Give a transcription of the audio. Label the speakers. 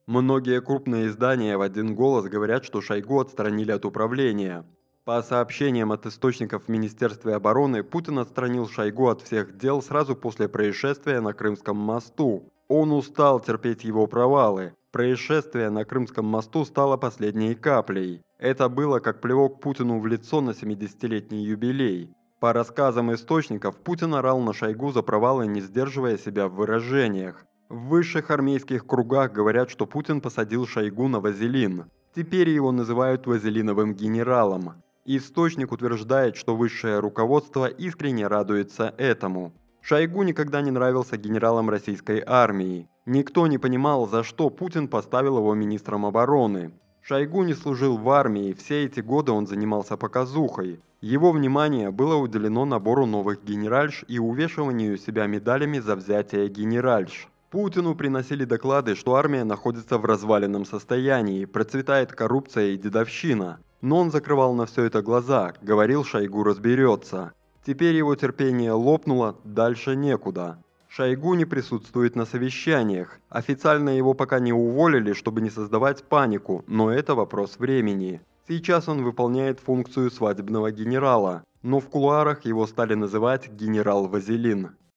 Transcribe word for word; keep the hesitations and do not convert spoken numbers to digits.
Speaker 1: Многие крупные издания в один голос говорят, что Шойгу отстранили от управления. По сообщениям от источников в Министерстве обороны, Путин отстранил Шойгу от всех дел сразу после происшествия на Крымском мосту. Он устал терпеть его провалы. Происшествие на Крымском мосту стало последней каплей. Это было как плевок Путину в лицо на семидесятилетний юбилей. По рассказам источников, Путин орал на Шойгу за провалы, не сдерживая себя в выражениях. В высших армейских кругах говорят, что Путин посадил Шойгу на вазелин. Теперь его называют вазелиновым генералом. Источник утверждает, что высшее руководство искренне радуется этому. Шойгу никогда не нравился генералам российской армии. Никто не понимал, за что Путин поставил его министром обороны. Шойгу не служил в армии, все эти годы он занимался показухой. Его внимание было уделено набору новых генеральш и увешиванию себя медалями за взятие генеральш. Путину приносили доклады, что армия находится в разваленном состоянии, процветает коррупция и дедовщина. Но он закрывал на все это глаза, говорил, Шойгу разберется. Теперь его терпение лопнуло, дальше некуда. Шойгу не присутствует на совещаниях. Официально его пока не уволили, чтобы не создавать панику, но это вопрос времени. Сейчас он выполняет функцию свадебного генерала, но в кулуарах его стали называть генерал Вазелин.